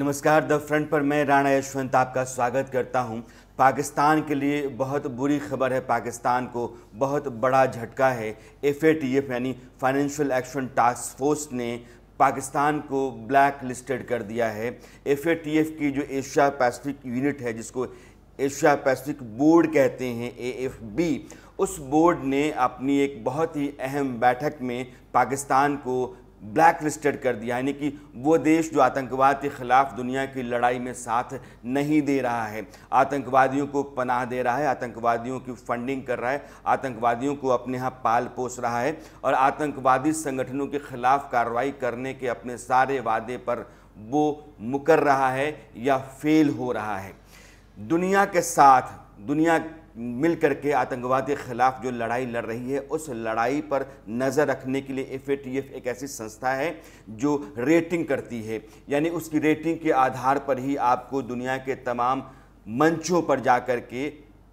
नमस्कार। The front पर मैं राणा यशवंत आपका स्वागत करता हूं। पाकिस्तान के लिए बहुत बुरी खबर है, पाकिस्तान को बहुत बड़ा झटका है। FATF यानी फाइनेंशियल एक्शन टास्क फोर्स ने पाकिस्तान को ब्लैक लिस्टेड कर दिया है। FATF की जो एशिया पैसिफिक यूनिट है, जिसको एशिया पैसिफिक बोर्ड कहते हैं, AFB, उस बोर्ड ने अपनी एक बहुत ही अहम बैठक में पाकिस्तान को ब्लैक लिस्टेड कर दिया, यानी कि वो देश जो आतंकवाद के ख़िलाफ़ दुनिया की लड़ाई में साथ नहीं दे रहा है, आतंकवादियों को पनाह दे रहा है, आतंकवादियों की फंडिंग कर रहा है, आतंकवादियों को अपने यहाँ पाल पोस रहा है और आतंकवादी संगठनों के ख़िलाफ़ कार्रवाई करने के अपने सारे वादे पर वो मुकर रहा है या फेल हो रहा है। दुनिया के साथ दुनिया मिल करके आतंकवाद के खिलाफ जो लड़ाई लड़ रही है, उस लड़ाई पर नज़र रखने के लिए FATF एक ऐसी संस्था है जो रेटिंग करती है, यानी उसकी रेटिंग के आधार पर ही आपको दुनिया के तमाम मंचों पर जा कर के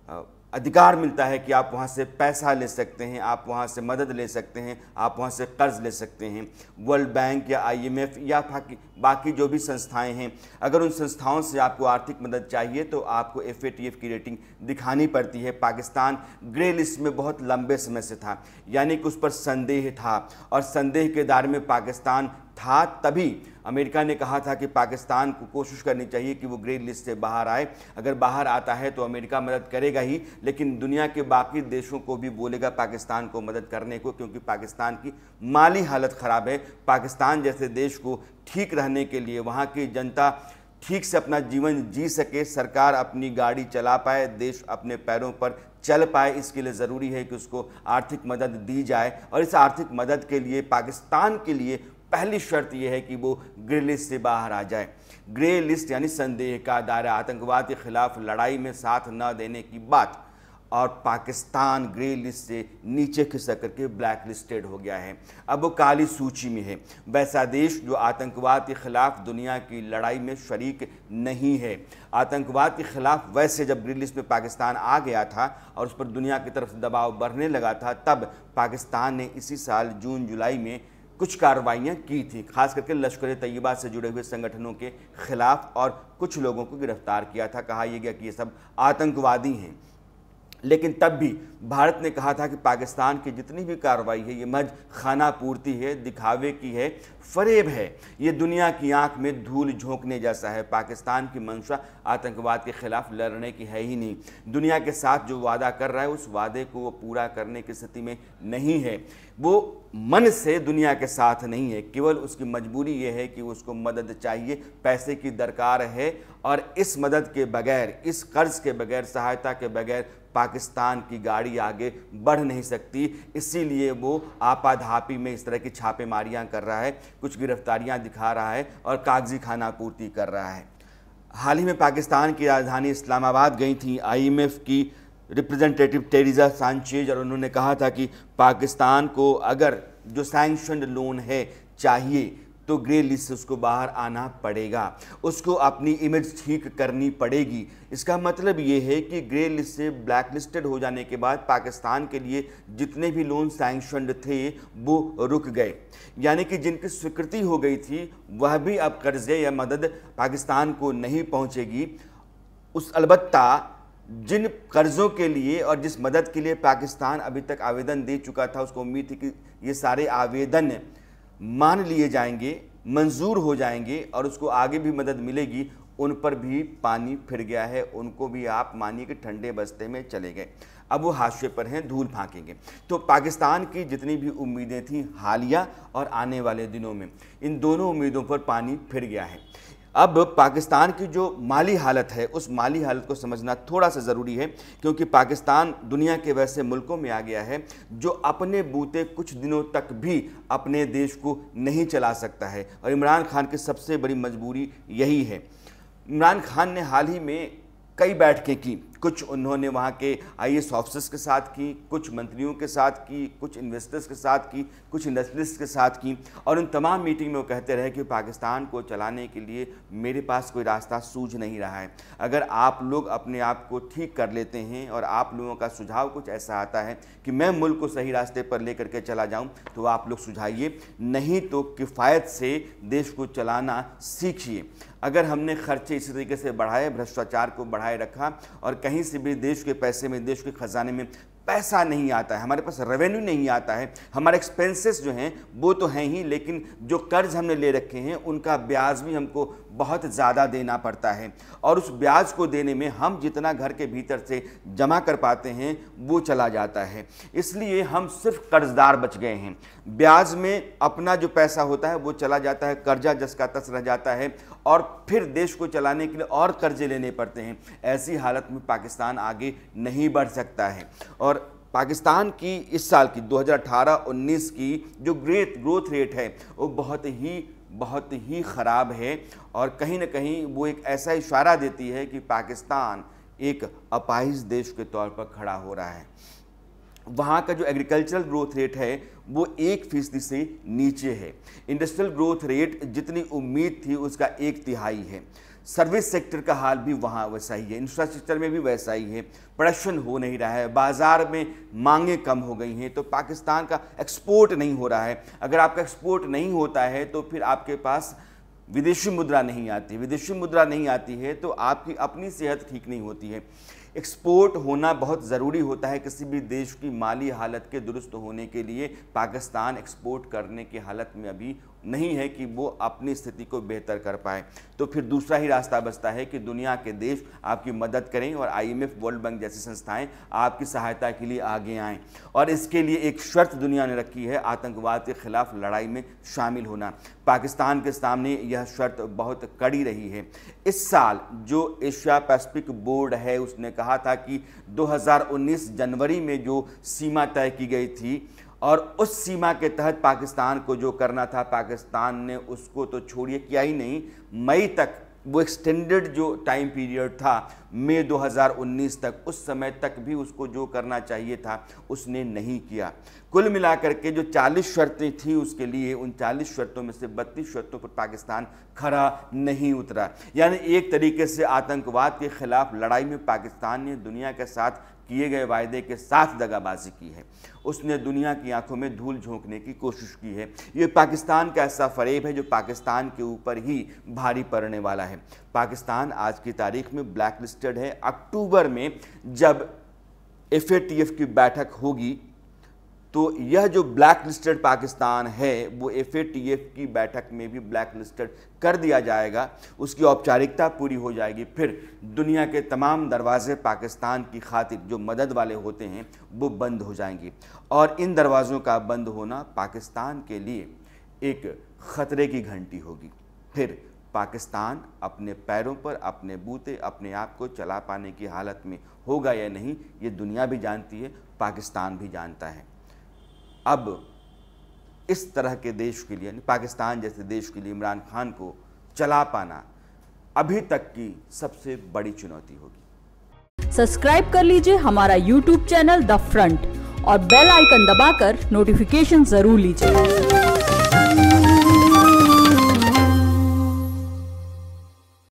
अधिकार मिलता है कि आप वहाँ से पैसा ले सकते हैं, आप वहाँ से मदद ले सकते हैं, आप वहाँ से कर्ज ले सकते हैं। वर्ल्ड बैंक या IMF या बाकी जो भी संस्थाएं हैं, अगर उन संस्थाओं से आपको आर्थिक मदद चाहिए तो आपको FATF की रेटिंग दिखानी पड़ती है। पाकिस्तान ग्रे लिस्ट में बहुत लंबे समय से था, यानी कि उस पर संदेह था और संदेह के दायरे में पाकिस्तान था। तभी अमेरिका ने कहा था कि पाकिस्तान को कोशिश करनी चाहिए कि वो ग्रे लिस्ट से बाहर आए। अगर बाहर आता है तो अमेरिका मदद करेगा ही, लेकिन दुनिया के बाकी देशों को भी बोलेगा पाकिस्तान को मदद करने को, क्योंकि पाकिस्तान की माली हालत ख़राब है। पाकिस्तान जैसे देश को ठीक रहने के लिए, वहाँ की जनता ठीक से अपना जीवन जी सके, सरकार अपनी गाड़ी चला पाए, देश अपने पैरों पर चल पाए, इसके लिए ज़रूरी है कि उसको आर्थिक मदद दी जाए। और इस आर्थिक मदद के लिए पाकिस्तान के लिए पहली शर्त यह है कि वो ग्रे लिस्ट से बाहर आ जाए। ग्रे लिस्ट यानी संदेह का दायरा, आतंकवाद के खिलाफ लड़ाई में साथ न देने की बात, और पाकिस्तान ग्रे लिस्ट से नीचे खिसक करके ब्लैक लिस्टेड हो गया है। अब वो काली सूची में है, वैसा देश जो आतंकवाद के खिलाफ दुनिया की लड़ाई में शरीक नहीं है। आतंकवाद के खिलाफ वैसे जब ग्रे लिस्ट में पाकिस्तान आ गया था और उस पर दुनिया की तरफ से दबाव बढ़ने लगा था, तब पाकिस्तान ने इसी साल जून जुलाई में कुछ कार्रवाइयाँ की थी, खास करके लश्कर तैयबा से जुड़े हुए संगठनों के खिलाफ, और कुछ लोगों को गिरफ्तार किया था। कहा यह गया कि ये सब आतंकवादी हैं। लेकिन तब भी भारत ने कहा था कि पाकिस्तान की जितनी भी कार्रवाई है ये महज खाना पूर्ति है, दिखावे की है, फरेब है, ये दुनिया की आंख में धूल झोंकने जैसा है। पाकिस्तान की मंशा आतंकवाद के खिलाफ लड़ने की है ही नहीं। दुनिया के साथ जो वादा कर रहा है उस वादे को वो पूरा करने की स्थिति में नहीं है। वो मन से दुनिया के साथ नहीं है, केवल उसकी मजबूरी ये है कि उसको मदद चाहिए, पैसे की दरकार है, और इस मदद के बगैर, इस कर्ज के बगैर, सहायता के बगैर पाकिस्तान की गाड़ी आगे बढ़ नहीं सकती। इसीलिए वो आपाधापी में इस तरह की छापेमारियां कर रहा है, कुछ गिरफ्तारियां दिखा रहा है और कागजी खाना पूर्ति कर रहा है। हाल ही में पाकिस्तान की राजधानी इस्लामाबाद गई थी IMF की रिप्रेजेंटेटिव टेरिजा सांचेज, और उन्होंने कहा था कि पाकिस्तान को अगर जो सैंक्शनड लोन है चाहिए तो ग्रे लिस्ट से उसको बाहर आना पड़ेगा, उसको अपनी इमेज ठीक करनी पड़ेगी। इसका मतलब ये है कि ग्रे लिस्ट से ब्लैक लिस्टेड हो जाने के बाद पाकिस्तान के लिए जितने भी लोन सैंक्शनड थे वो रुक गए, यानी कि जिनकी स्वीकृति हो गई थी वह भी अब कर्जे या मदद पाकिस्तान को नहीं पहुंचेगी। अलबत्ता जिन कर्ज़ों के लिए और जिस मदद के लिए पाकिस्तान अभी तक आवेदन दे चुका था, उसको उम्मीद थी कि ये सारे आवेदन मान लिए जाएंगे, मंजूर हो जाएंगे और उसको आगे भी मदद मिलेगी, उन पर भी पानी फिर गया है। उनको भी आप मानिए कि ठंडे बस्ते में चले गए, अब वो हाशिए पर हैं, धूल फांकेंगे। तो पाकिस्तान की जितनी भी उम्मीदें थीं हालिया और आने वाले दिनों में, इन दोनों उम्मीदों पर पानी फिर गया है। अब पाकिस्तान की जो माली हालत है, उस माली हालत को समझना थोड़ा सा ज़रूरी है, क्योंकि पाकिस्तान दुनिया के वैसे मुल्कों में आ गया है जो अपने बूते कुछ दिनों तक भी अपने देश को नहीं चला सकता है, और इमरान खान की सबसे बड़ी मजबूरी यही है। इमरान खान ने हाल ही में कई बैठकें की, कुछ उन्होंने वहाँ के IAS ऑफिसर्स के साथ की, कुछ मंत्रियों के साथ की, कुछ इन्वेस्टर्स के साथ की, कुछ इंडस्ट्रियलिस्ट के साथ की। और उन तमाम मीटिंग में वो कहते रहे कि पाकिस्तान को चलाने के लिए मेरे पास कोई रास्ता सूझ नहीं रहा है। अगर आप लोग अपने आप को ठीक कर लेते हैं और आप लोगों का सुझाव कुछ ऐसा आता है कि मैं मुल्क को सही रास्ते पर लेकर के चला जाऊं, तो आप लोग सुझाइए, नहीं तो किफ़ायत से देश को चलाना सीखिए। अगर हमने खर्चे इसी तरीके से बढ़ाए, भ्रष्टाचार को बढ़ाए रखा और कहीं से भी देश के पैसे में, देश के खजाने में पैसा नहीं आता है, हमारे पास रेवेन्यू नहीं आता है, हमारे एक्सपेंसेस जो हैं वो तो हैं ही, लेकिन जो कर्ज हमने ले रखे हैं उनका ब्याज भी हमको बहुत ज़्यादा देना पड़ता है। और उस ब्याज को देने में हम जितना घर के भीतर से जमा कर पाते हैं वो चला जाता है। इसलिए हम सिर्फ कर्जदार बच गए हैं। ब्याज में अपना जो पैसा होता है वो चला जाता है, कर्जा जस का तस रह जाता है और फिर देश को चलाने के लिए और कर्जे लेने पड़ते हैं। ऐसी हालत में पाकिस्तान आगे नहीं बढ़ सकता है। और पाकिस्तान की इस साल की 2018-19 की जो ग्रोथ रेट है वो बहुत ही ख़राब है और कहीं ना कहीं वो एक ऐसा इशारा देती है कि पाकिस्तान एक अपाहिज देश के तौर पर खड़ा हो रहा है। वहाँ का जो एग्रीकल्चरल ग्रोथ रेट है वो 1% से नीचे है। इंडस्ट्रियल ग्रोथ रेट जितनी उम्मीद थी उसका 1/3 है। सर्विस सेक्टर का हाल भी वहाँ वैसा ही है, इंफ्रास्ट्रक्चर में भी वैसा ही है। प्रोडक्शन हो नहीं रहा है, बाज़ार में मांगें कम हो गई हैं, तो पाकिस्तान का एक्सपोर्ट नहीं हो रहा है। अगर आपका एक्सपोर्ट नहीं होता है तो फिर आपके पास विदेशी मुद्रा नहीं आती। विदेशी मुद्रा नहीं आती है तो आपकी अपनी सेहत ठीक नहीं होती है। एक्सपोर्ट होना बहुत ज़रूरी होता है किसी भी देश की माली हालत के दुरुस्त होने के लिए। पाकिस्तान एक्सपोर्ट करने की हालत में अभी नहीं है कि वो अपनी स्थिति को बेहतर कर पाए। तो फिर दूसरा ही रास्ता बचता है कि दुनिया के देश आपकी मदद करें और IMF, वर्ल्ड बैंक जैसी संस्थाएं आपकी सहायता के लिए आगे आएं। और इसके लिए एक शर्त दुनिया ने रखी है, आतंकवाद के खिलाफ लड़ाई में शामिल होना। पाकिस्तान के सामने यह शर्त बहुत कड़ी रही है। इस साल जो एशिया पैसिफिक बोर्ड है उसने कहा था कि 2019 जनवरी में जो सीमा तय की गई थी और उस सीमा के तहत पाकिस्तान को जो करना था, पाकिस्तान ने उसको तो छोड़िए किया ही नहीं, मई तक वो एक्सटेंडेड जो टाइम पीरियड था मई 2019 तक, उस समय तक भी उसको जो करना चाहिए था उसने नहीं किया। कुल मिलाकर के जो 40 शर्तें थी उसके लिए, उन 40 शर्तों में से 32 शर्तों पर पाकिस्तान खरा नहीं उतरा। यानी एक तरीके से आतंकवाद के खिलाफ लड़ाई में पाकिस्तान ने दुनिया के साथ किए गए वायदे के साथ दगाबाजी की है। उसने दुनिया की आंखों में धूल झोंकने की कोशिश की है। ये पाकिस्तान का ऐसा फरेब है जो पाकिस्तान के ऊपर ही भारी पड़ने वाला है। पाकिस्तान आज की तारीख में ब्लैक लिस्टेड है। अक्टूबर में जब FATF की बैठक होगी तो यह जो ब्लैक लिस्टेड पाकिस्तान है वो FATF की बैठक में भी ब्लैक लिस्टेड कर दिया जाएगा। उसकी औपचारिकता पूरी हो जाएगी। फिर दुनिया के तमाम दरवाजे पाकिस्तान की खातिर जो मदद वाले होते हैं वो बंद हो जाएंगे और इन दरवाज़ों का बंद होना पाकिस्तान के लिए एक ख़तरे की घंटी होगी। फिर पाकिस्तान अपने पैरों पर, अपने बूते, अपने आप को चला पाने की हालत में होगा या नहीं, ये दुनिया भी जानती है, पाकिस्तान भी जानता है। अब इस तरह के देश के लिए, पाकिस्तान जैसे देश के लिए इमरान खान को चला पाना अभी तक की सबसे बड़ी चुनौती होगी। सब्सक्राइब कर लीजिए हमारा YouTube चैनल द फ्रंट और बेल आइकन दबाकर नोटिफिकेशन जरूर लीजिए।